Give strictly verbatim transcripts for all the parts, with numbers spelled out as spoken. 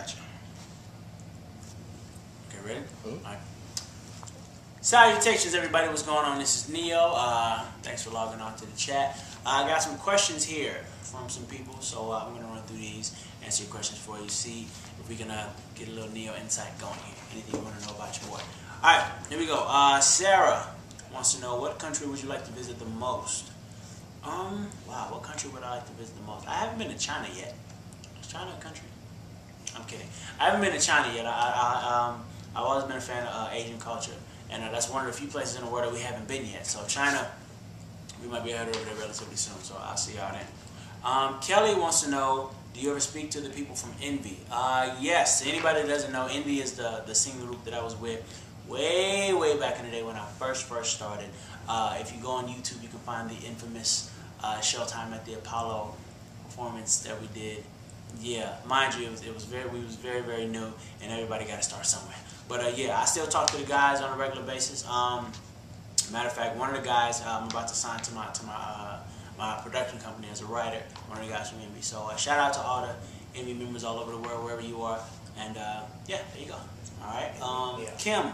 Gotcha. Okay, ready? Mm-hmm. All right. Salutations, everybody. What's going on? This is Neo. Uh, thanks for logging on to the chat. Uh, I got some questions here from some people, so uh, I'm going to run through these, answer your questions for you, see if we can uh, get a little Neo insight going here. Anything you want to know about your boy. All right, here we go. Uh, Sarah wants to know, what country would you like to visit the most? Um, wow, what country would I like to visit the most? I haven't been to China yet. Is China a country? I'm kidding. I haven't been to China yet. I, I, um, I've always been a fan of uh, Asian culture. And uh, that's one of the few places in the world that we haven't been yet. So China, we might be headed over there relatively soon. So I'll see y'all then. Um, Kelly wants to know, do you ever speak to the people from Envy? Uh, yes. Anybody that doesn't know, Envy is the, the singing group that I was with way, way back in the day when I first, first started. Uh, if you go on YouTube, you can find the infamous uh, Showtime at the Apollo performance that we did. Yeah, mind you, it was, it was very, we was very, very new, and everybody got to start somewhere. But uh, yeah, I still talk to the guys on a regular basis. Um, matter of fact, one of the guys uh, I'm about to sign to my to my uh, my production company as a writer. One of the guys from Envy. So uh, shout out to all the Envy members all over the world, wherever you are. And uh, yeah, there you go. All right, um, yeah. Kim,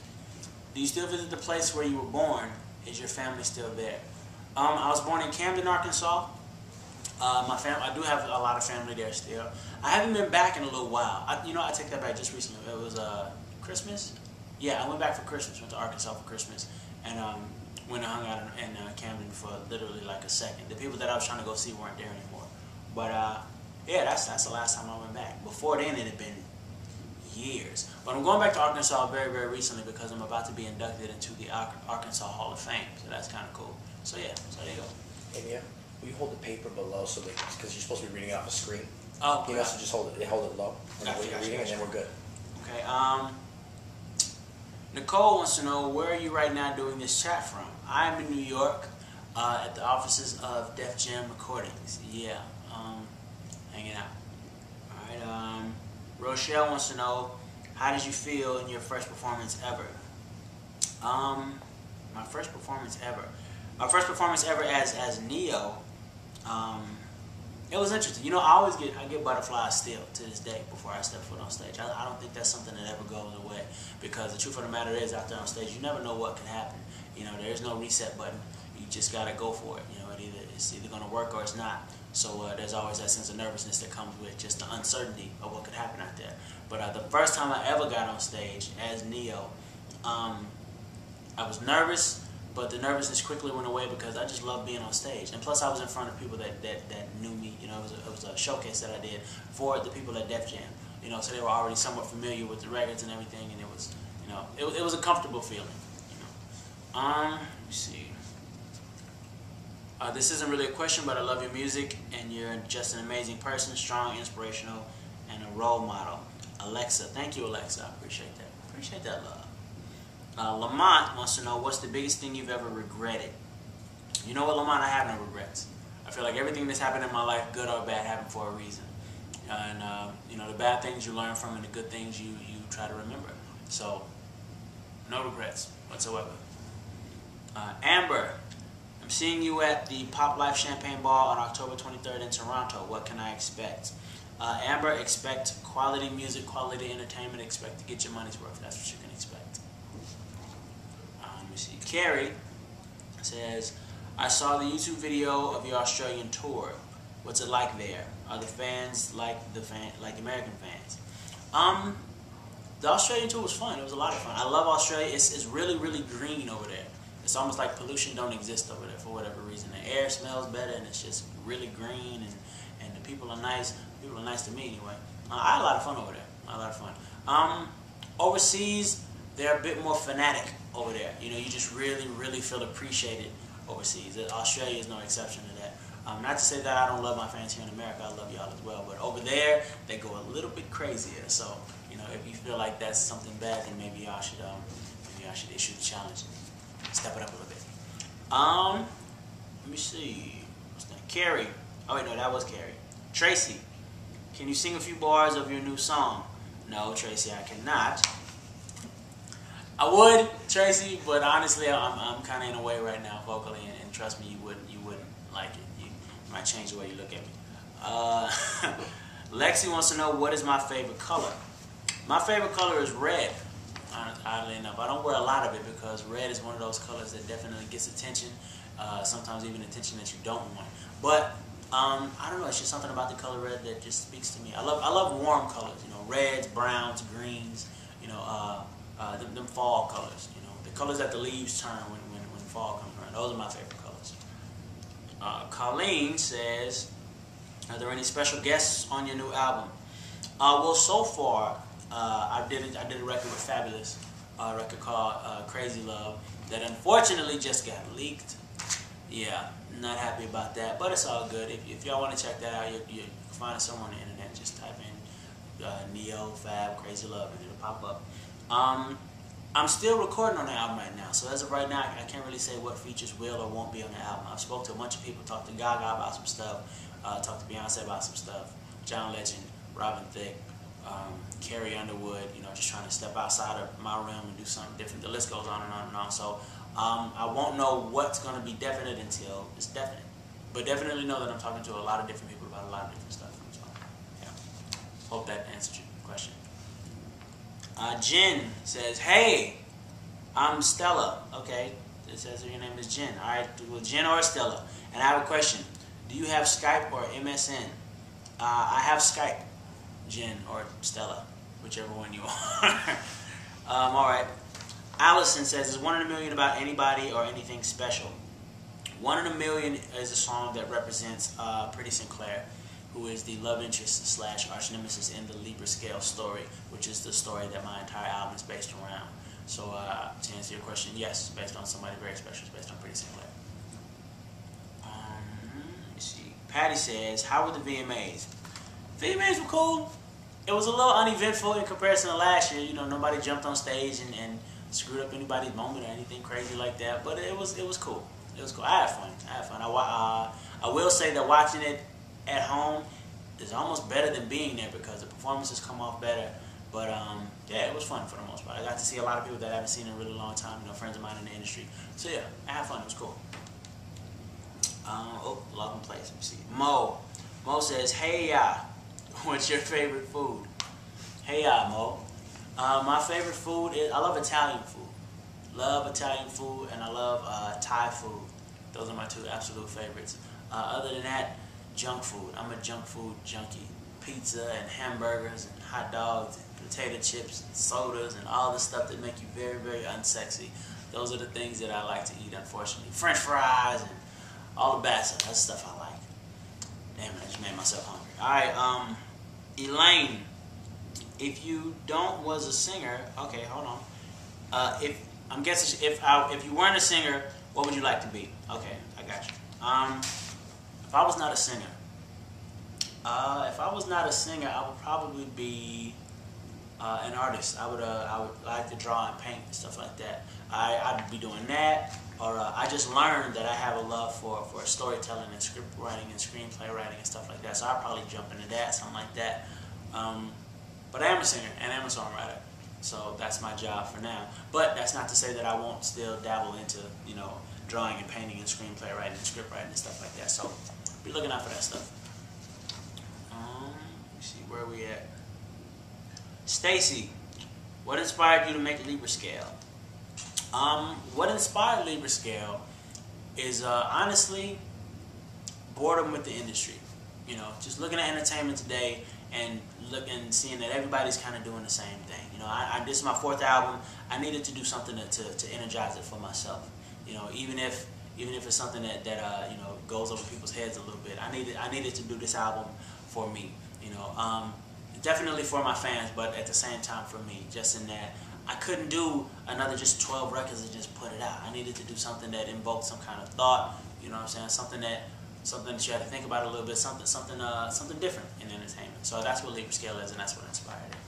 do you still visit the place where you were born? Is your family still there? Um, I was born in Camden, Arkansas. Uh, my fam I do have a lot of family there still. I haven't been back in a little while. I, you know, I take that back just recently. It was uh, Christmas. Yeah, I went back for Christmas. Went to Arkansas for Christmas, and um, went and hung out in, in uh, Camden for literally like a second. The people that I was trying to go see weren't there anymore. But uh, yeah, that's that's the last time I went back. Before then, it had been years. But I'm going back to Arkansas very, very recently because I'm about to be inducted into the Ar Arkansas Hall of Fame. So that's kind of cool. So yeah, so there you go. And yeah. Will you hold the paper below so that, because you're supposed to be reading off a screen? Oh, you know, so just hold it, hold it low when gotcha, you're gotcha, reading, gotcha. and then we're good. Okay. Um, Nicole wants to know, where are you right now doing this chat from? I am in New York, uh, at the offices of Def Jam Recordings. Yeah, um, hanging out. All right. Um, Rochelle wants to know, how did you feel in your first performance ever? Um, my first performance ever. My first performance ever as as Neo. Um, it was interesting. You know, I always get I get butterflies still to this day before I step foot on stage. I, I don't think that's something that ever goes away, because the truth of the matter is, out there on stage, you never know what can happen. You know, there is no reset button. You just gotta go for it. You know, it either it's either gonna work or it's not. So uh, there's always that sense of nervousness that comes with just the uncertainty of what could happen out there. But uh, the first time I ever got on stage as Neo, um, I was nervous. But the nervousness quickly went away because I just love being on stage. And plus I was in front of people that, that, that knew me. You know, it was, a, it was a showcase that I did for the people at Def Jam. You know, so they were already somewhat familiar with the records and everything. And it was, you know, it, it was a comfortable feeling. You know. Um, let me see. Uh, this isn't really a question, but I love your music. And you're just an amazing person, strong, inspirational, and a role model. Alexa. Thank you, Alexa. I appreciate that. Appreciate that love. Uh, Lamont wants to know, what's the biggest thing you've ever regretted? You know what, Lamont? I have no regrets. I feel like everything that's happened in my life, good or bad, happened for a reason. And, uh, you know, the bad things you learn from and the good things you, you try to remember. So, no regrets whatsoever. Uh, Amber, I'm seeing you at the Pop Life Champagne Ball on October twenty-third in Toronto. What can I expect? Uh, Amber, expect quality music, quality entertainment. Expect to get your money's worth. That's what you can expect. See. Carrie says, I saw the YouTube video of your Australian tour. What's it like there? Are the fans like the fan like the American fans? Um, the Australian tour was fun. It was a lot of fun. I love Australia. It's it's really really green over there. It's almost like pollution don't exist over there for whatever reason. The air smells better and it's just really green, and and the people are nice. People are nice to me anyway. Uh, I had a lot of fun over there. I had a lot of fun. Um, overseas, they're a bit more fanatic over there. You know, you just really, really feel appreciated overseas. Australia is no exception to that. Um, not to say that I don't love my fans here in America. I love y'all as well. But over there, they go a little bit crazier. So, you know, if you feel like that's something bad, then maybe y'all should, um, maybe y'all should issue the challenge and step it up a little bit. Um, let me see. What's that? Carrie. Oh wait, no, that was Carrie. Tracy, can you sing a few bars of your new song? No, Tracy, I cannot. I would, Tracy, but honestly, I'm, I'm kind of in a way right now vocally, and, and trust me, you wouldn't you wouldn't like it. You might change the way you look at me. Uh, Lexi wants to know, what is my favorite color? My favorite color is red. Oddly enough, I don't wear a lot of it because red is one of those colors that definitely gets attention. Uh, sometimes even attention that you don't want. But um, I don't know. It's just something about the color red that just speaks to me. I love I love warm colors. You know, reds, browns, greens. You know, uh, uh, them, them fall colors. You know, the colors that the leaves turn when when, when fall comes around. Those are my favorite colors. Uh, Colleen says, are there any special guests on your new album? Uh, well, so far, uh, I did a, I did a record with Fabulous, a record called uh, Crazy Love, that unfortunately just got leaked. Yeah, not happy about that, but it's all good. If, if y'all want to check that out, you, you can find it somewhere on the internet. Just type in uh, Neo, Fab, Crazy Love, and it'll pop up. Um, I'm still recording on the album right now, so as of right now, I can't really say what features will or won't be on the album. I've spoke to a bunch of people, talked to Gaga about some stuff, uh, talked to Beyonce about some stuff, John Legend, Robin Thicke, um, Carrie Underwood, you know, just trying to step outside of my realm and do something different. The list goes on and on and on. So um, I won't know what's going to be definite until it's definite. But definitely know that I'm talking to a lot of different people about a lot of different stuff. So, yeah. Hope that answered your question. Uh, Jen says, hey, I'm Stella. Okay, it says your name is Jen. All right, well, Jen or Stella. And I have a question. Do you have Skype or M S N? Uh, I have Skype, Jen or Stella, whichever one you are. um, all right. Allison says, is One in a Million about anybody or anything special? One in a Million is a song that represents uh, Pretty Sinclair, who is the love interest slash arch nemesis in the Libra Scale story, which is the story that my entire album is based around. So uh, to answer your question, yes, based on somebody very special. It's based on Pretty Sinclair. Um, let me see. Patty says, how were the V M As? V M As were cool. It was a little uneventful in comparison to last year. You know, nobody jumped on stage and, and screwed up anybody's moment or anything crazy like that. But it was it was cool. It was cool. I had fun. I had fun. I, uh, I will say that watching it at home is almost better than being there because the performances come off better. But um, yeah, it was fun for the most part. I got to see a lot of people that I haven't seen in a really long time. You know, friends of mine in the industry. So yeah, I had fun. It was cool. Um, oh, log in place. Let me see. Mo. Mo says, hey, ya. What's your favorite food? Hey, ya, Mo. Uh, my favorite food is, I love Italian food. Love Italian food, and I love uh, Thai food. Those are my two absolute favorites. Uh, other than that, junk food. I'm a junk food junkie. Pizza and hamburgers and hot dogs and potato chips and sodas and all the stuff that make you very, very unsexy. Those are the things that I like to eat, unfortunately. French fries and all the bad stuff. That's the stuff I like. Damn it, I just made myself hungry. All right, um, Elaine, if you don't was a singer, okay, hold on. Uh, if I'm guessing if I, if you weren't a singer, what would you like to be? Okay, I got you. Um, if I was not a singer, uh, if I was not a singer, I would probably be uh, an artist. I would uh, I would like to draw and paint and stuff like that. I I'd be doing that, or uh, I just learned that I have a love for for storytelling and script writing and screenplay writing and stuff like that. So I'd probably jump into that, something like that. Um, but I am a singer and I am a songwriter. So that's my job for now. But that's not to say that I won't still dabble into, you know, drawing and painting and screenplay writing and script writing and stuff like that. So be looking out for that stuff. Um, let me see where we at. Stacy, what inspired you to make Libra Scale? Um, what inspired Libra Scale is uh, honestly boredom with the industry. You know, just looking at entertainment today and looking, seeing that everybody's kind of doing the same thing. You know, I, I, this is my fourth album. I needed to do something to, to, to energize it for myself. You know, even if even if it's something that, that uh, you know, goes over people's heads a little bit. I needed I needed to do this album for me. You know, um, definitely for my fans, but at the same time for me. Just in that I couldn't do another just twelve records and just put it out. I needed to do something that invoked some kind of thought. You know what I'm saying? Something that something that you had to think about a little bit. Something something uh, something different in entertainment. So that's what Libra Scale is, and that's what inspired it.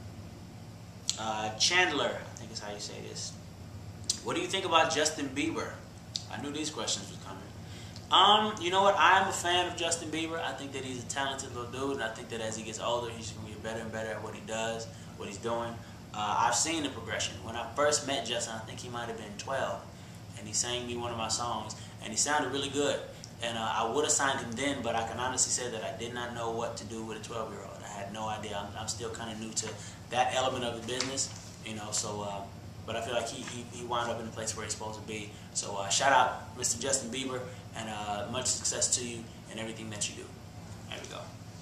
Uh, Chandler, I think is how you say this. What do you think about Justin Bieber? I knew these questions were coming. Um, you know what? I am a fan of Justin Bieber. I think that he's a talented little dude, and I think that as he gets older, he's going to get better and better at what he does, what he's doing. Uh, I've seen the progression. When I first met Justin, I think he might have been twelve, and he sang me one of my songs, and he sounded really good. And uh, I would have signed him then, but I can honestly say that I did not know what to do with a twelve-year-old. had no idea. I'm, I'm still kind of new to that element of the business, you know. So, uh, but I feel like he, he he wound up in the place where he's supposed to be. So uh, shout out, Mister Justin Bieber, and uh, much success to you in everything that you do. There we go.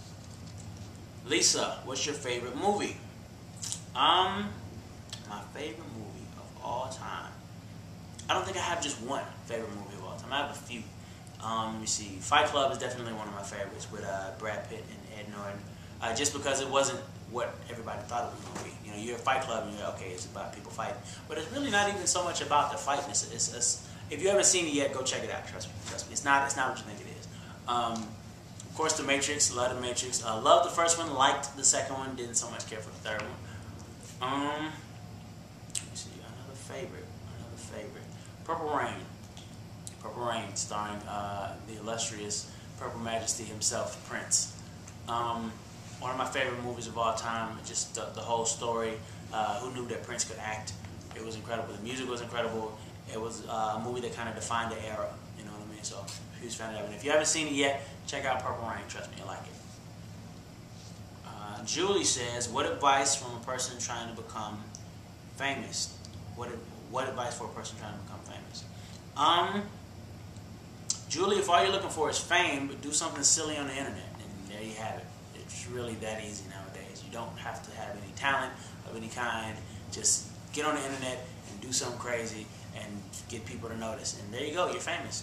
Lisa, what's your favorite movie? Um, my favorite movie of all time. I don't think I have just one favorite movie of all time. I have a few. Um, let me see. Fight Club is definitely one of my favorites with uh, Brad Pitt and Ed Norton. Uh, just because it wasn't what everybody thought it was going to be. You know, you're a Fight Club and you're like, okay, it's about people fighting. But it's really not even so much about the fighting. It's, it's, it's, if you haven't seen it yet, go check it out. Trust me. Trust me. It's not, it's not what you think it is. Um, of course, The Matrix. Love The Matrix. Uh, loved the first one. Liked the second one. Didn't so much care for the third one. Um, let me see. Another favorite. Another favorite. Purple Rain. Purple Rain, starring uh, the illustrious Purple Majesty himself, Prince. Um, one of my favorite movies of all time. Just the, the whole story. Uh, who knew that Prince could act? It was incredible. The music was incredible. It was uh, a movie that kind of defined the era. You know what I mean? So, huge fan of that. And if you haven't seen it yet, check out Purple Rain. Trust me, you'll like it. Uh, Julie says, what advice from a person trying to become famous? What what advice for a person trying to become famous? Um, Julie, if all you're looking for is fame, but do something silly on the internet, and there you have it. It's really that easy nowadays. You don't have to have any talent of any kind. Just get on the internet and do something crazy and get people to notice. And there you go, you're famous.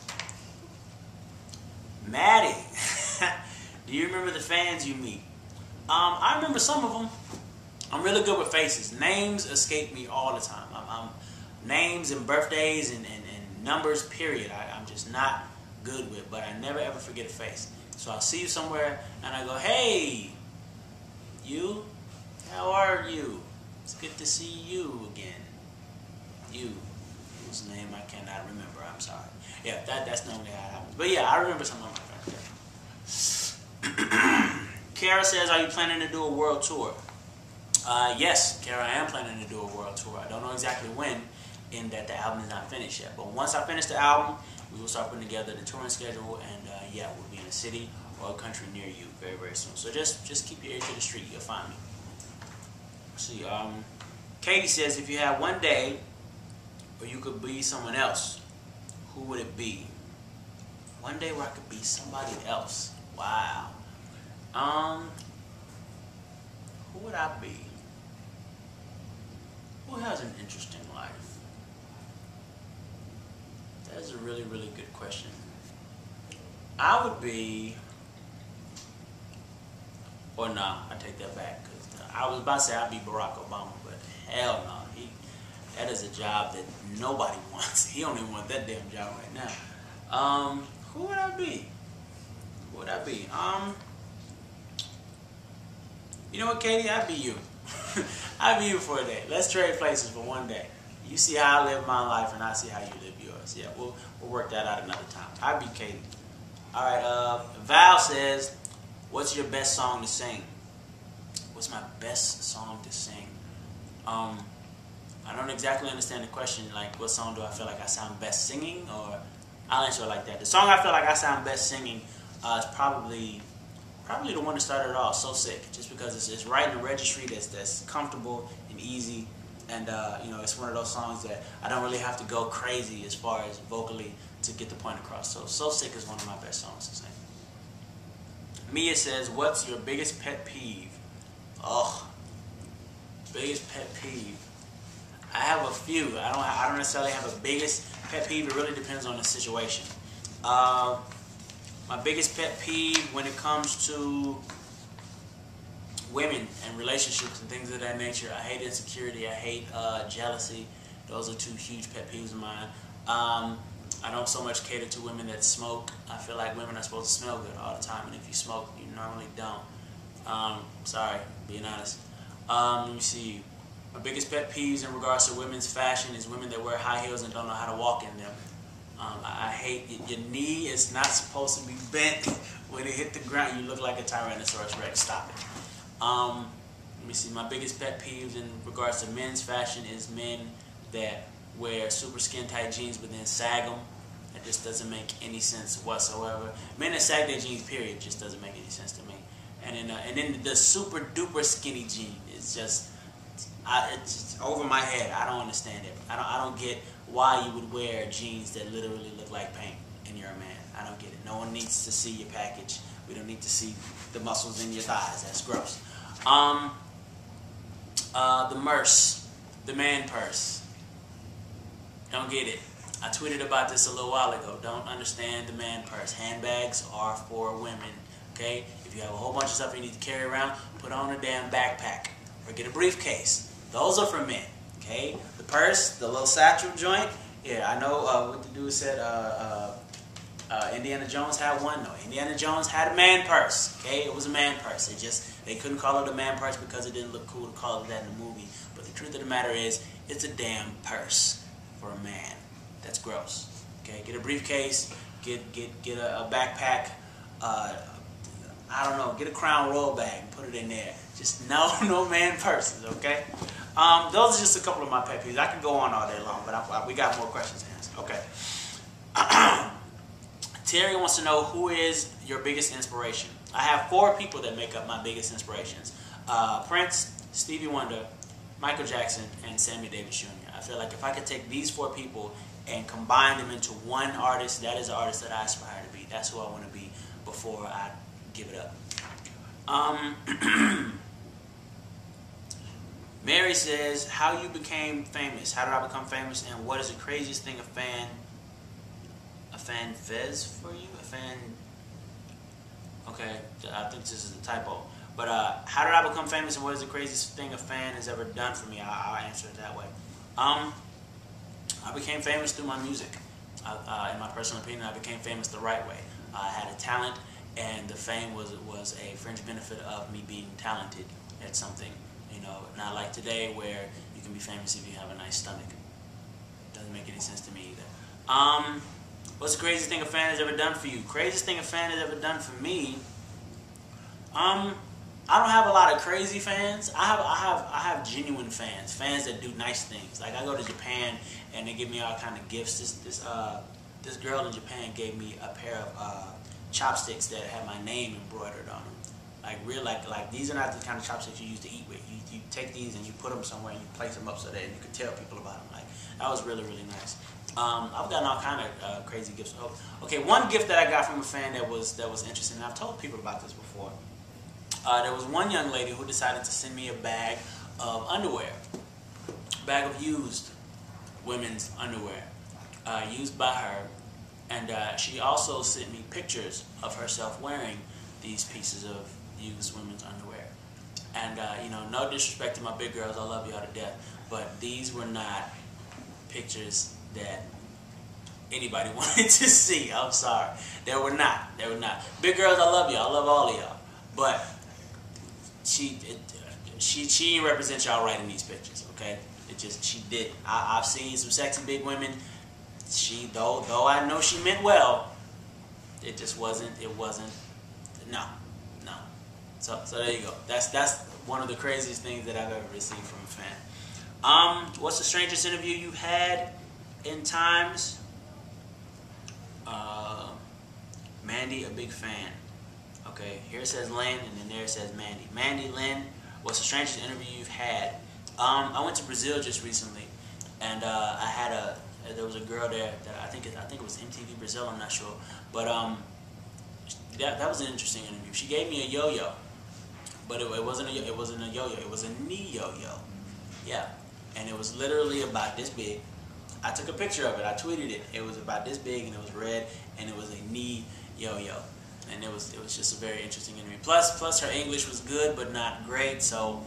Maddie, do you remember the fans you meet? Um, I remember some of them. I'm really good with faces. Names escape me all the time. I'm, I'm names and birthdays and, and, and numbers, period. I, I'm just not good with, but I never ever forget a face. So I'll see you somewhere and I go, hey, you, how are you? It's good to see you again. You, whose name I cannot remember, I'm sorry. Yeah, that, that's normally how it happens. But yeah, I remember some of my friends. Kara says, are you planning to do a world tour? Uh, yes, Kara, I am planning to do a world tour. I don't know exactly when, in that the album is not finished yet. But once I finish the album, we will start putting together the touring schedule, and uh, yeah, we'll be in a city or a country near you very, very soon. So just, just keep your ear to the street. You'll find me. Let's see, um, Katie says, if you had one day where you could be someone else, who would it be? One day where I could be somebody else. Wow. Um, who would I be? Who has an interesting life? That is a really, really good question. I would be, or nah, I take that back. Cause I was about to say I'd be Barack Obama, but hell no. He, that is a job that nobody wants. He don't even want that damn job right now. Um, who would I be? Who would I be? Um, you know what, Katie? I'd be you. I'd be you for a day. Let's trade places for one day. You see how I live my life, and I see how you live yours. Yeah, we'll we'll work that out another time. I'd be Katie. All right. Uh, Val says, "What's your best song to sing?" What's my best song to sing? Um, I don't exactly understand the question. Like, what song do I feel like I sound best singing? Or I'll answer it like that. The song I feel like I sound best singing uh, is probably. Probably the one that started it all, So Sick, just because it's, it's right in the registry that's that's comfortable and easy, and uh, you know, it's one of those songs that I don't really have to go crazy as far as vocally to get the point across. So So Sick is one of my best songs to sing. Mia says, what's your biggest pet peeve? Oh, biggest pet peeve. I have a few. I don't I don't necessarily have a biggest pet peeve. It really depends on the situation. Uh, My biggest pet peeve when it comes to women and relationships and things of that nature, I hate insecurity, I hate uh, jealousy. Those are two huge pet peeves of mine. Um, I don't so much cater to women that smoke. I feel like women are supposed to smell good all the time, and if you smoke, you normally don't. Um, sorry, being honest. Um, let me see. My biggest pet peeves in regards to women's fashion is women that wear high heels and don't know how to walk in them. Um, I hate it. Your knee is not supposed to be bent when it hit the ground. You look like a Tyrannosaurus Rex. Stop it. Um, let me see. My biggest pet peeves in regards to men's fashion is men that wear super skin tight jeans but then sag them. It just doesn't make any sense whatsoever. Men that sag their jeans, period, just doesn't make any sense to me. And then uh, and then the super duper skinny jean is just, I, it's just over my head. I don't understand it. I don't I don't get why you would wear jeans that literally look like paint and you're a man. I don't get it. No one needs to see your package. We don't need to see the muscles in your thighs. That's gross. Um, uh, the Merce, the man purse. Don't get it. I tweeted about this a little while ago. Don't understand the man purse. Handbags are for women. Okay? If you have a whole bunch of stuff you need to carry around, put on a damn backpack or get a briefcase. Those are for men. Okay? The purse, the little satchel joint. Yeah, I know uh, what the dude said. Uh, uh, uh, Indiana Jones had one. No, Indiana Jones had a man purse. Okay? It was a man purse. It just, they couldn't call it a man purse because it didn't look cool to call it that in the movie. But the truth of the matter is, it's a damn purse for a man. That's gross. Okay, get a briefcase, get get get a, a backpack. Uh, I don't know, get a Crown Royal bag and put it in there. Just no no man purses. Okay. Um, those are just a couple of my pet peeves. I could go on all day long, but I, I, we got more questions to answer. Okay. Terry wants to know, who is your biggest inspiration? I have four people that make up my biggest inspirations: uh, Prince, Stevie Wonder, Michael Jackson, and Sammy Davis Junior I feel like if I could take these four people and combine them into one artist, that is the artist that I aspire to be. That's who I want to be before I give it up. Um, Mary says, how you became famous? How did I become famous? And what is the craziest thing a fan, a fan fez for you? A fan, okay, I think this is a typo. But uh, how did I become famous, and what is the craziest thing a fan has ever done for me? I'll, I'll answer it that way. Um, I became famous through my music. Uh, uh, in my personal opinion, I became famous the right way. Uh, I had a talent, and the fame was was a fringe benefit of me being talented at something. You know, not like today where you can be famous if you have a nice stomach. Doesn't make any sense to me either. Um, what's the craziest thing a fan has ever done for you? Craziest thing a fan has ever done for me? Um. I don't have a lot of crazy fans. I have, I have, I have genuine fans. Fans that do nice things. Like I go to Japan and they give me all kind of gifts. This, this, uh, this girl in Japan gave me a pair of uh, chopsticks that had my name embroidered on them. Like real, like, like these are not the kind of chopsticks you use to eat with. You, you take these and you put them somewhere and you place them up so that you can tell people about them. Like that was really, really nice. Um, I've gotten all kind of uh, crazy gifts. Oh, okay, one gift that I got from a fan that was that was interesting. And I've told people about this before. Uh, there was one young lady who decided to send me a bag of underwear, a bag of used women's underwear, uh, used by her, and uh, she also sent me pictures of herself wearing these pieces of used women's underwear. And uh, you know, no disrespect to my big girls, I love y'all to death, but these were not pictures that anybody wanted to see. I'm sorry, they were not. They were not. Big girls, I love y'all. I love all of y'all, but She, it, she, she didn't represent y'all right in these pictures, okay? It just, she did. I, I've seen some sexy big women. She, though, though I know she meant well, it just wasn't, it wasn't, no, no. So, so there you go. That's, that's one of the craziest things that I've ever received from a fan. Um, what's the strangest interview you've had in Times? Uh, Mandy, a big fan. Okay, here it says Lynn, and then there it says Mandy. Mandy, Lynn, what's the strangest interview you've had? Um, I went to Brazil just recently, and uh, I had a, there was a girl there that I think, it, I think it was M T V Brazil, I'm not sure, but um, that, that was an interesting interview. She gave me a yo-yo, but it, it wasn't a, it wasn't a yo-yo, it was a knee yo-yo, yeah, and it was literally about this big. I took a picture of it, I tweeted it, it was about this big, and it was red, and it was a knee yo-yo. And it was it was just a very interesting interview. Plus, plus her English was good, but not great. So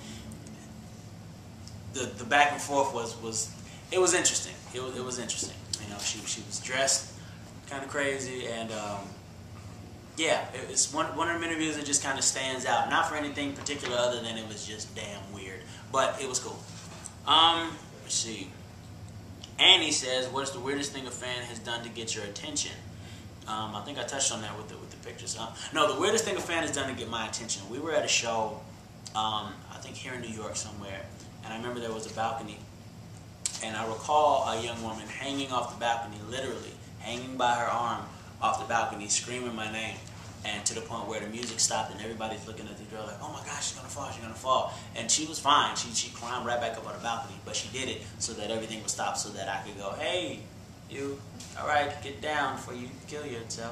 the the back and forth was was it was interesting. It was it was interesting. You know, she she was dressed kind of crazy, and um, yeah, it, it's one one of them interviews that just kind of stands out. Not for anything particular, other than it was just damn weird, but it was cool. Um, let's see. Annie says, "What's the weirdest thing a fan has done to get your attention?" Um, I think I touched on that with the with the pictures. Um, no, the weirdest thing a fan has done to get my attention. We were at a show, um, I think here in New York somewhere, and I remember there was a balcony, and I recall a young woman hanging off the balcony, literally hanging by her arm off the balcony, screaming my name. and to the point where the music stopped and everybody's looking at the girl like, oh my gosh, she's gonna fall, she's gonna fall. And she was fine. She she climbed right back up on the balcony, but she did it so that everything would stop, so that I could go, hey, you, all right, get down before you kill yourself.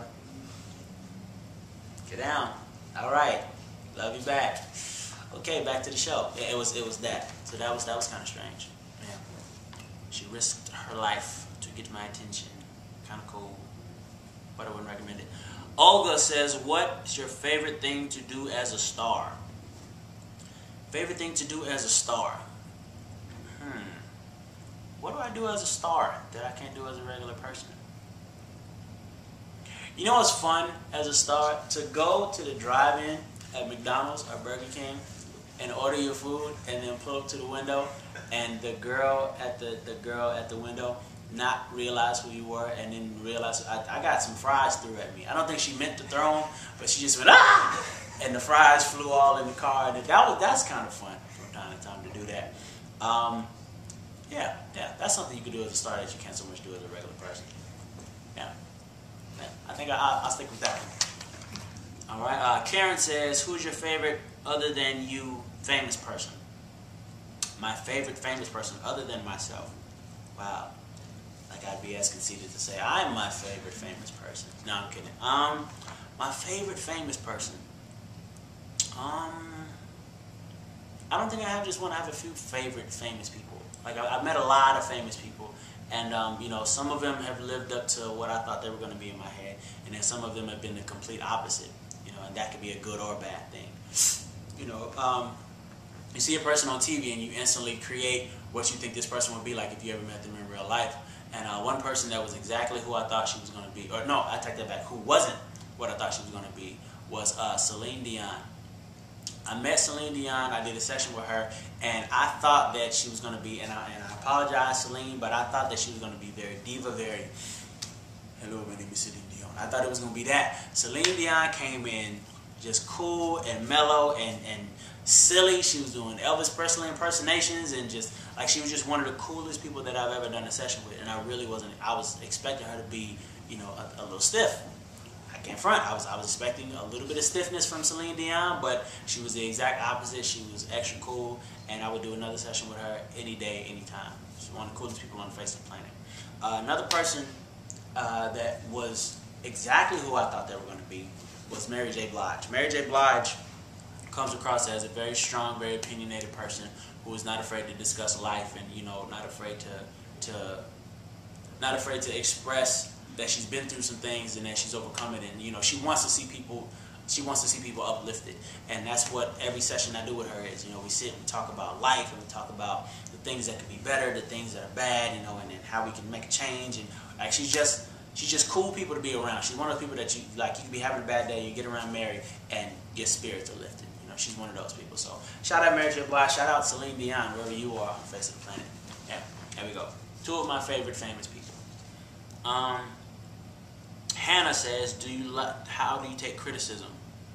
Get down. All right, love you back. Okay, back to the show. Yeah, it was it was that. So that was that was kind of strange. Yeah, she risked her life to get my attention. Kind of cool, but I wouldn't recommend it. Olga says, "What's your favorite thing to do as a star?" Favorite thing to do as a star? Hmm. What do I do as a star that I can't do as a regular person? You know what's fun as a star? To go to the drive-in at McDonald's or Burger King and order your food and then pull up to the window and the girl at the, the girl at the window not realize who you were and then realize I, I got some fries threw at me. I don't think she meant to throw them, but she just went, ah! And the fries flew all in the car. And that was, that's kind of fun from time to time to do that. Um, yeah, yeah, that's something you can do as a star that you can't so much do as a regular person. Yeah. Yeah, I think I, I, I'll stick with that one. All right. Uh, Karen says, "Who's your favorite other than you famous person?" My favorite famous person other than myself. Wow. Like I'd be as conceited to say I'm my favorite famous person. No, I'm kidding. Um, my favorite famous person. Um, I don't think I have just one. I have a few favorite famous people. Like I, I've met a lot of famous people. And, um, you know, some of them have lived up to what I thought they were going to be in my head. And then some of them have been the complete opposite. You know, and that could be a good or bad thing. You know, um, you see a person on T V and you instantly create what you think this person would be like if you ever met them in real life. And uh, one person that was exactly who I thought she was going to be, or no, I take that back, who wasn't what I thought she was going to be, was uh, Celine Dion. I met Celine Dion, I did a session with her, and I thought that she was going to be, and I, and I apologize, Celine, but I thought that she was going to be very diva, very, hello, my name is Celine Dion. I thought it was going to be that. Celine Dion came in just cool and mellow and, and silly. She was doing Elvis Presley impersonations and just, like she was just one of the coolest people that I've ever done a session with, and I really wasn't, I was expecting her to be, you know, a, a little stiff. I can't front. I was I was expecting a little bit of stiffness from Celine Dion, but she was the exact opposite. She was extra cool, and I would do another session with her any day, anytime. She's one of the coolest people on the face of the planet. Uh, another person uh, that was exactly who I thought they were going to be was Mary J. Blige. Mary J. Blige comes across as a very strong, very opinionated person who is not afraid to discuss life, and you know, not afraid to to not afraid to express that she's been through some things and that she's overcome it, and you know, she wants to see people she wants to see people uplifted, and that's what every session I do with her is. You know, we sit and we talk about life, and we talk about the things that could be better, the things that are bad, you know, and, and how we can make a change. And like she's just she's just cool people to be around. She's one of the people that you like. You can be having a bad day, you get around Mary, and your spirits are lifted. You know, she's one of those people. So shout out Mary J. Blige, shout out Celine Dion, wherever you are on the face of the planet. Yeah, there we go. Two of my favorite famous people. Um. Hannah says, "Do you like? How do you take criticism?"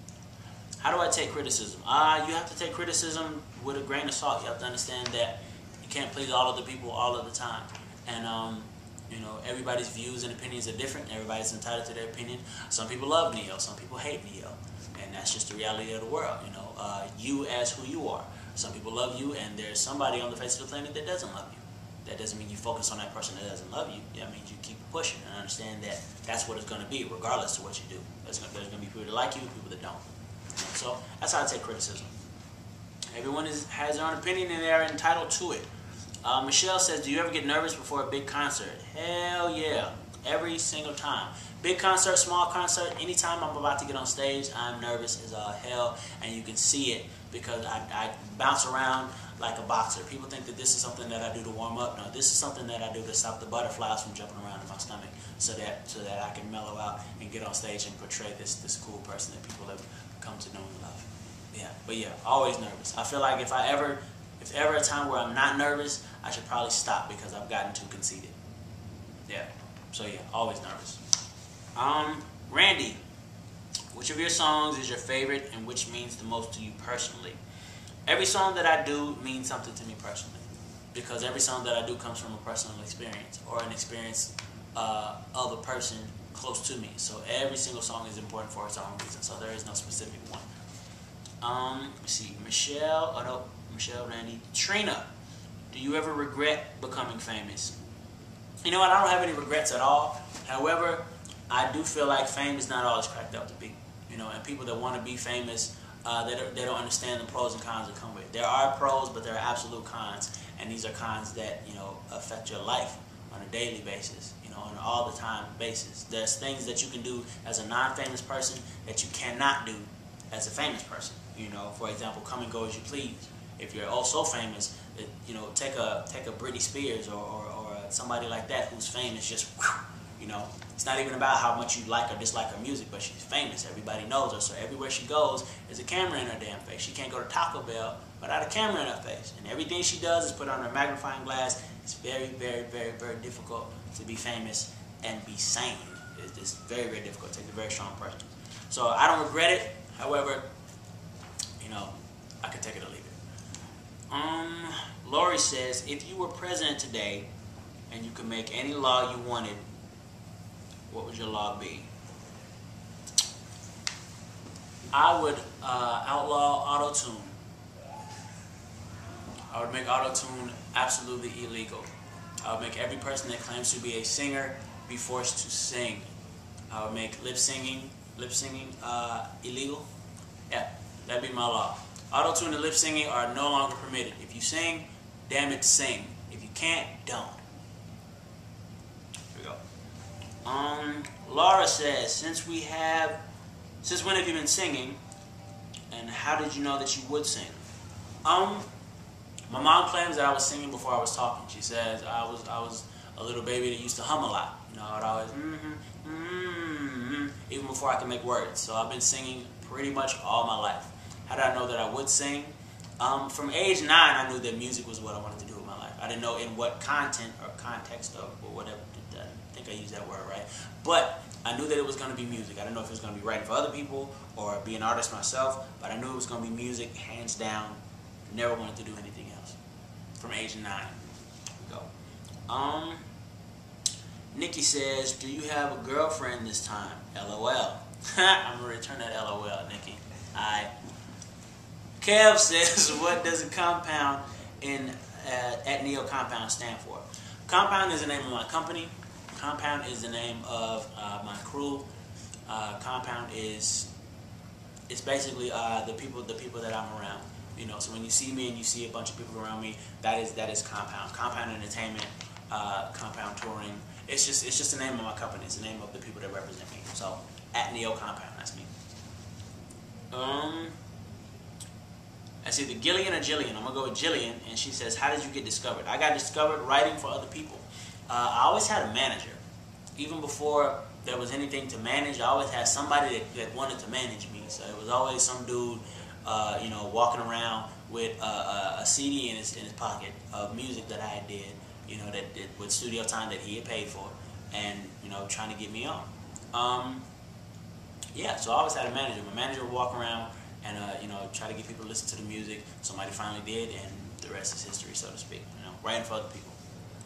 How do I take criticism? Uh, you have to take criticism with a grain of salt. You have to understand that you can't please all of the people all of the time, and um, you know, everybody's views and opinions are different. Everybody's entitled to their opinion. Some people love Neo, some people hate Neo, and that's just the reality of the world. You know, uh, you as who you are. Some people love you, and there's somebody on the face of the planet that doesn't love you. That doesn't mean you focus on that person that doesn't love you. That means you keep pushing and understand that that's what it's going to be, regardless of what you do. There's going to be people that like you, people that don't. So that's how I take criticism. Everyone is, has their own opinion, and they're entitled to it. Uh, Michelle says, "Do you ever get nervous before a big concert?" Hell yeah, every single time. Big concert, small concert, anytime I'm about to get on stage, I'm nervous as all hell, and you can see it because I, I bounce around like a boxer. People think that this is something that I do to warm up. No, this is something that I do to stop the butterflies from jumping around in my stomach, so that so that I can mellow out and get on stage and portray this this cool person that people have come to know and love. Yeah, but yeah, always nervous. I feel like if I ever, if ever a time where I'm not nervous, I should probably stop because I've gotten too conceited. Yeah, so yeah, always nervous. Um, Randy, which of your songs is your favorite and which means the most to you personally? Every song that I do means something to me personally, because every song that I do comes from a personal experience or an experience uh, of a person close to me. So every single song is important for its own reason. So there is no specific one. Um, let's see, Michelle, oh no, Michelle, Randy, Trina, do you ever regret becoming famous? You know what, I don't have any regrets at all. However, I do feel like fame is not always cracked up to be. You know, and people that want to be famous, uh, they, don't, they don't understand the pros and cons that come with it. There are pros, but there are absolute cons. And these are cons that, you know, affect your life on a daily basis, you know, on an all the time basis. There's things that you can do as a non-famous person that you cannot do as a famous person. You know, for example, come and go as you please. If you're also famous, it, you know, take a take a Britney Spears or, or, or somebody like that who's famous, just, you know, it's not even about how much you like or dislike her music, but she's famous. Everybody knows her, so everywhere she goes, there's a camera in her damn face. She can't go to Taco Bell without a camera in her face. And everything she does is put on her magnifying glass. It's very, very, very, very difficult to be famous and be sane. It's, it's very, very difficult. It takes a very strong person. So I don't regret it. However, you know, I could take it or leave it. Um, Lori says, if you were president today and you could make any law you wanted, what would your law be? I would uh, outlaw auto-tune. I would make auto-tune absolutely illegal. I would make every person that claims to be a singer be forced to sing. I would make lip singing, lip singing uh, illegal. Yeah, that'd be my law. Auto-tune and lip singing are no longer permitted. If you sing, damn it, sing. If you can't, don't. Here we go. Um, Laura says, since we have, since when have you been singing, and how did you know that you would sing? Um, my mom claims that I was singing before I was talking. She says I was, I was a little baby that used to hum a lot. You know, I'd always mm-hmm, mm-hmm, even before I could make words. So I've been singing pretty much all my life. How did I know that I would sing? Um, from age nine, I knew that music was what I wanted to do with my life. I didn't know in what content or context of or whatever. I think I used that word right. But I knew that it was going to be music. I didn't know if it was going to be writing for other people or be an artist myself. But I knew it was going to be music, hands down. Never wanted to do anything else. From age nine. Here we go. Um, Nikki says, do you have a girlfriend this time? LOL. I'm going to return that LOL, Nikki. Alright. Kev says, what does a compound in uh, at Neo Compound stand for? Compound is the name of my company. Compound is the name of uh, my crew. Uh, compound is it's basically uh, the people the people that I'm around. You know, so when you see me and you see a bunch of people around me, that is that is Compound. Compound Entertainment, uh, Compound Touring. It's just it's just the name of my company. It's the name of the people that represent me. So at Neo Compound, that's me. Um. It's either Gillian or Jillian. I'm going to go with Jillian. And she says, how did you get discovered? I got discovered writing for other people. Uh, I always had a manager. Even before there was anything to manage, I always had somebody that, that wanted to manage me. So it was always some dude, uh, you know, walking around with a, a, a C D in his, in his pocket of music that I did, you know, that, that with studio time that he had paid for. And, you know, trying to get me on. Um, yeah, so I always had a manager. My manager would walk around and uh, you know, try to get people to listen to the music. Somebody finally did, and the rest is history, so to speak. You know, writing for other people.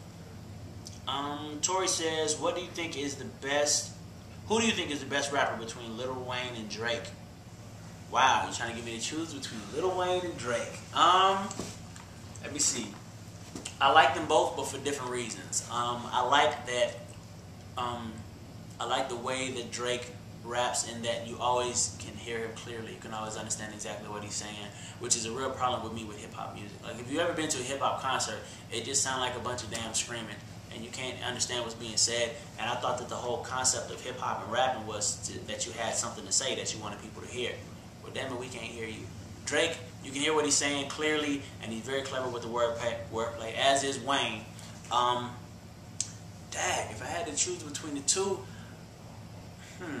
Um, Tori says, "What do you think is the best? Who do you think is the best rapper between Lil Wayne and Drake?" Wow, you're trying to get me to choose between Lil Wayne and Drake. Um, let me see. I like them both, but for different reasons. Um, I like that. Um, I like the way that Drake raps, in that you always can hear him clearly. You can always understand exactly what he's saying, which is a real problem with me with hip-hop music. Like, if you've ever been to a hip-hop concert, it just sounds like a bunch of damn screaming, and you can't understand what's being said. And I thought that the whole concept of hip-hop and rapping was to, that you had something to say that you wanted people to hear. Well, damn it, we can't hear you. Drake, you can hear what he's saying clearly, and he's very clever with the wordplay, wordplay as is Wayne. Um, dang, if I had to choose between the two, hmm.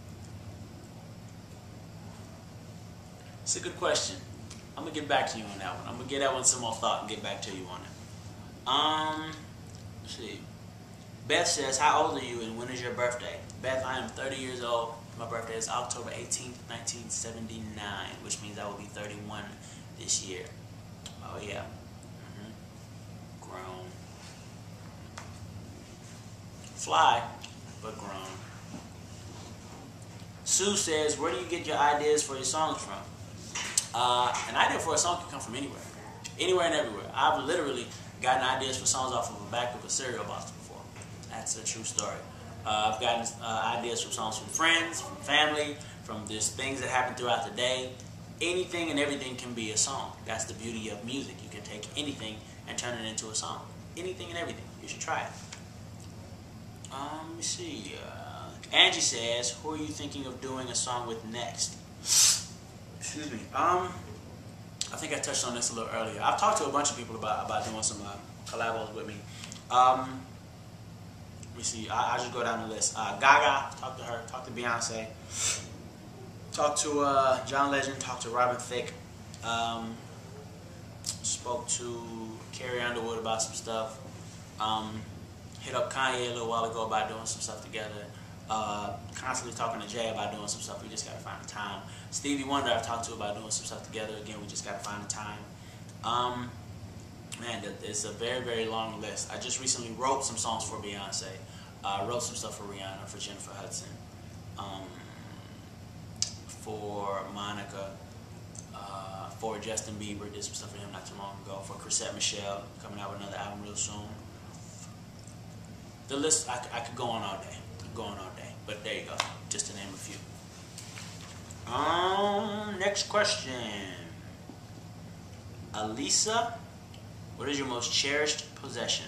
It's a good question. I'm going to get back to you on that one. I'm going to give that one some more thought and get back to you on it. Um, let's see. Beth says, how old are you and when is your birthday? Beth, I am thirty years old. My birthday is October eighteenth, nineteen seventy-nine, which means I will be thirty-one this year. Oh, yeah. Mm-hmm. Grown. Fly, but grown. Sue says, where do you get your ideas for your songs from? Uh, an idea for a song can come from anywhere. Anywhere and everywhere. I've literally gotten ideas for songs off of the back of a cereal box before. That's a true story. Uh, I've gotten uh, ideas from songs from friends, from family, from just things that happen throughout the day. Anything and everything can be a song. That's the beauty of music. You can take anything and turn it into a song. Anything and everything. You should try it. Um, let me see. Uh, Angie says, who are you thinking of doing a song with next? Excuse me. Um, I think I touched on this a little earlier. I've talked to a bunch of people about, about doing some uh, collabos with me. Um, let me see. I, I'll just go down the list. Uh, Gaga, talk to her. Talk to Beyonce. Talk to uh, John Legend. Talk to Robin Thicke. Um, spoke to Carrie Underwood about some stuff. Um, hit up Kanye a little while ago about doing some stuff together. Uh, constantly talking to Jay about doing some stuff. We just got to find the time. Stevie Wonder I've talked to about doing some stuff together. Again, we just got to find the time. Um, man, it's a very, very long list. I just recently wrote some songs for Beyonce. I uh, wrote some stuff for Rihanna, for Jennifer Hudson, um, for Monica, uh, for Justin Bieber. Did some stuff for him not too long ago. For Chrisette Michele, coming out with another album real soon. The list, I, I could go on all day. I could go on all day. But there you go, just to name a few. Um, next question. Alisa, what is your most cherished possession?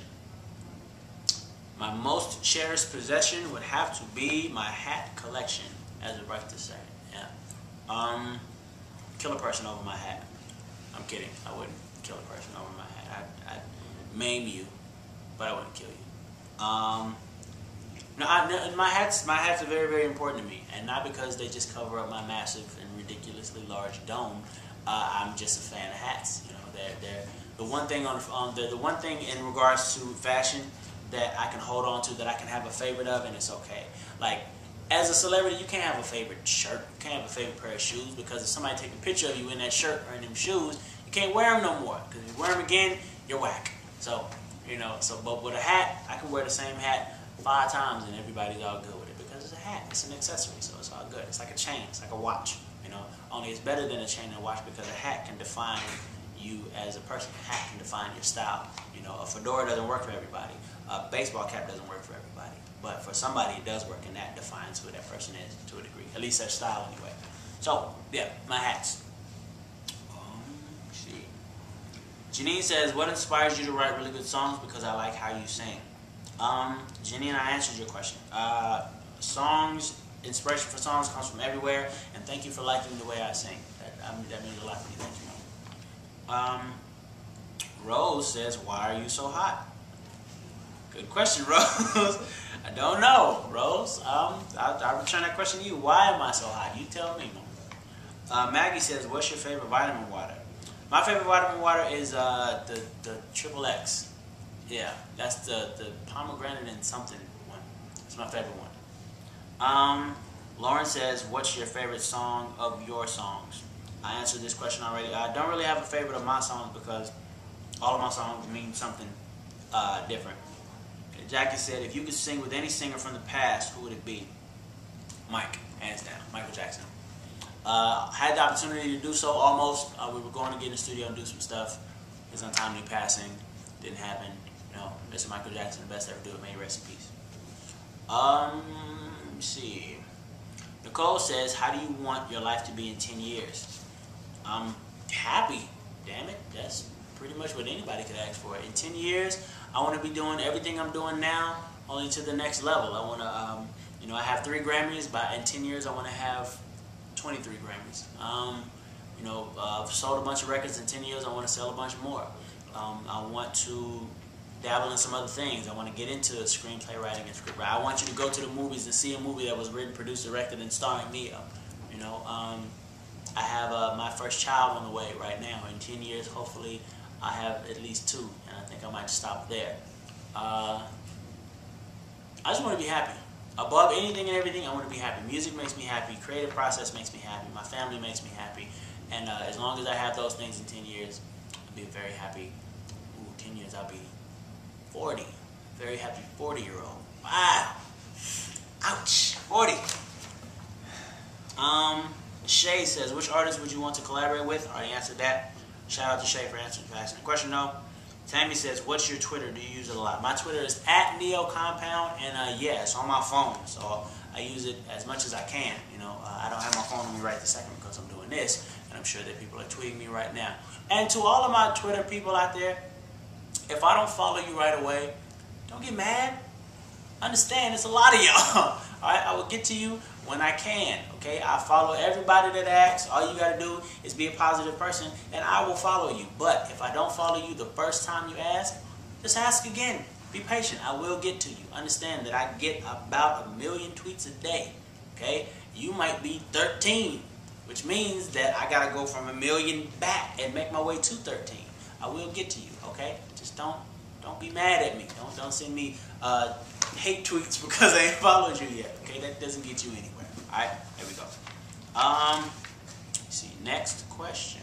My most cherished possession would have to be my hat collection, as a right to say. Yeah. Um, kill a person over my hat. I'm kidding. I wouldn't kill a person over my hat. I'd, I'd maim you, but I wouldn't kill you. Um, no, I, my hats, my hats are very, very important to me, and not because they just cover up my massive and ridiculously large dome. Uh, I'm just a fan of hats. You know, they're they're the one thing on um, the the one thing in regards to fashion that I can hold on to, that I can have a favorite of, and it's okay. Like, as a celebrity, you can't have a favorite shirt, you can't have a favorite pair of shoes, because if somebody take a picture of you in that shirt or in them shoes, you can't wear them no more. Because if you wear them again, you're whack. So, you know, so but with a hat, I can wear the same hat five times and everybody's all good with it, because it's a hat, it's an accessory, so it's all good. It's like a chain, it's like a watch, you know. Only it's better than a chain and a watch, because a hat can define you as a person. A hat can define your style. You know, a fedora doesn't work for everybody. A baseball cap doesn't work for everybody. But for somebody it does work, and that defines who that person is to a degree. At least their style anyway. So, yeah, my hats. Um, let's see. Janine says, what inspires you to write really good songs? Because I like how you sing. Um, Janine, I answered your question. Uh, songs, inspiration for songs comes from everywhere, and thank you for liking the way I sing. That, I mean, that means a lot to me. Thank you. Um, Rose says, why are you so hot? Good question, Rose. I don't know, Rose. Um, I'll, I'll return that question to you. Why am I so hot? You tell me. Uh, Maggie says, what's your favorite vitamin water? My favorite vitamin water is uh, the, the Triple X. Yeah, that's the, the pomegranate and something one. It's my favorite one. Um, Lauren says, what's your favorite song of your songs? I answered this question already. I don't really have a favorite of my songs, because all of my songs mean something uh, different. Jackie said, if you could sing with any singer from the past, who would it be? Mike, hands down, Michael Jackson. Uh, had the opportunity to do so almost. Uh, we were going to get in the studio and do some stuff. His untimely passing didn't happen. You know, Mister Michael Jackson, the best ever do it. May he rest in peace. Um, let me see. Nicole says, how do you want your life to be in ten years? I'm happy. Damn it. That's pretty much what anybody could ask for. In ten years, I want to be doing everything I'm doing now, only to the next level. I want to, um, you know, I have three Grammys. By in ten years, I want to have twenty-three Grammys. Um, you know, uh, I've sold a bunch of records. In ten years, I want to sell a bunch more. Um, I want to dabble in some other things. I want to get into screenplay writing and script writing. I want you to go to the movies and see a movie that was written, produced, directed, and starring Neo. You know, um, I have uh, my first child on the way right now. In ten years, hopefully, I have at least two, and I think I might stop there. Uh, I just want to be happy. Above anything and everything, I want to be happy. Music makes me happy. Creative process makes me happy. My family makes me happy. And uh, as long as I have those things in ten years, I'll be very happy. Ooh, ten years, I'll be forty. Very happy forty-year-old. Wow. Ouch. forty. Um, Shay says, which artist would you want to collaborate with? I already answered that. Shout out to Shay for answering, for asking the question though. Tammy says, what's your Twitter? Do you use it a lot? My Twitter is at NeoCompound, and uh, yeah, it's on my phone, so I use it as much as I can. You know, uh, I don't have my phone on me right this second because I'm doing this, and I'm sure that people are tweeting me right now. And to all of my Twitter people out there, if I don't follow you right away, don't get mad. Understand, it's a lot of y'all. Alright, I will get to you when I can. Okay, I follow everybody that asks. All you gotta do is be a positive person, and I will follow you. But if I don't follow you the first time you ask, just ask again. Be patient. I will get to you. Understand that I get about a million tweets a day. Okay, you might be thirteen, which means that I gotta go from a million back and make my way to thirteen. I will get to you. Okay, just don't don't be mad at me. Don't don't send me uh, hate tweets because I ain't followed you yet. Okay, that doesn't get you anywhere. All right, there we go. Um, let's see, next question.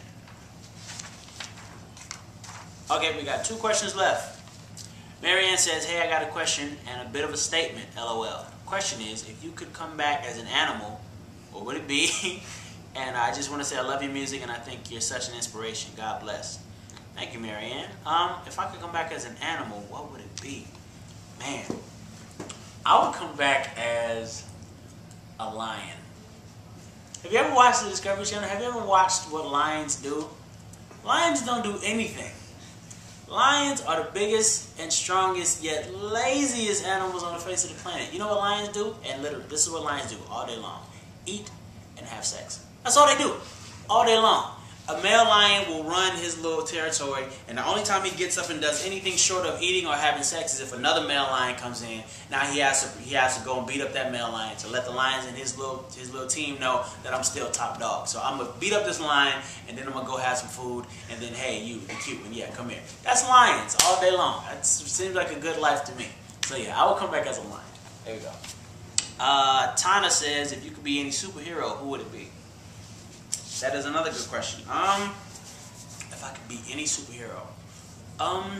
Okay, we got two questions left. Marianne says, hey, I got a question and a bit of a statement, LOL. Question is, if you could come back as an animal, what would it be? And I just want to say I love your music and I think you're such an inspiration. God bless. Thank you, Marianne. Um, if I could come back as an animal, what would it be? Man, I would come back as a lion. Have you ever watched the Discovery Channel? Have you ever watched what lions do? Lions don't do anything. Lions are the biggest and strongest yet laziest animals on the face of the planet. You know what lions do? And literally, this is what lions do all day long. Eat and have sex. That's all they do. All day long. A male lion will run his little territory, and the only time he gets up and does anything short of eating or having sex is if another male lion comes in. Now he has to he has to go and beat up that male lion to let the lions and his little his little team know that I'm still top dog. So I'm gonna beat up this lion, and then I'm gonna go have some food, and then hey, you, the cute one, yeah, come here. That's lions all day long. That seems like a good life to me. So yeah, I will come back as a lion. There we go. Uh, Tana says, if you could be any superhero, who would it be? That is another good question. Um, if I could be any superhero, um,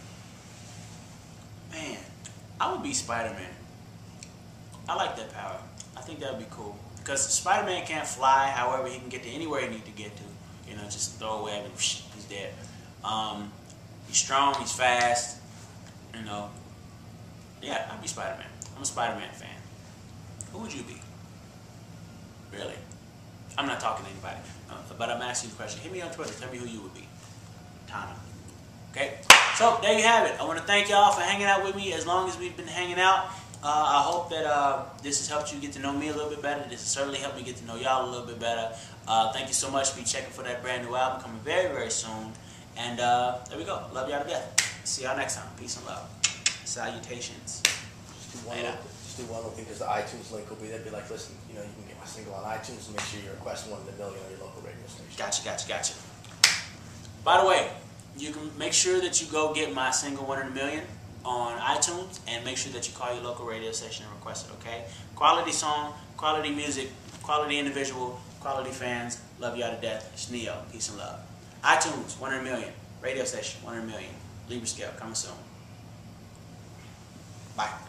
man, I would be Spider-Man. I like that power. I think that would be cool because Spider-Man can't fly. However, he can get to anywhere he needs to get to. You know, just throw away and he's dead. Um, he's strong. He's fast. You know, yeah, I'd be Spider-Man. I'm a Spider-Man fan. Who would you be? Really? I'm not talking to anybody, uh, but I'm asking you a question. Hit me on Twitter. Tell me who you would be. Tana. Okay? So, there you have it. I want to thank y'all for hanging out with me as long as we've been hanging out. Uh, I hope that uh, this has helped you get to know me a little bit better. This has certainly helped me get to know y'all a little bit better. Uh, thank you so much. Be checking for that brand new album coming very, very soon. And uh, there we go. Love y'all to death. See y'all next time. Peace and love. Salutations. Just do one little, just do one little thing because the iTunes link will be there. Be like, listen, you know, you can get my single on iTunes and make sure you request one in the million on your local radio station. Gotcha, gotcha, gotcha. By the way, you can make sure that you go get my single One in a Million on iTunes and make sure that you call your local radio station and request it, okay? Quality song, quality music, quality individual, quality fans. Love y'all to death. It's Neo. Peace and love. iTunes, One in a Million. Radio station, One in a Million. Libra Scale, coming soon. Bye.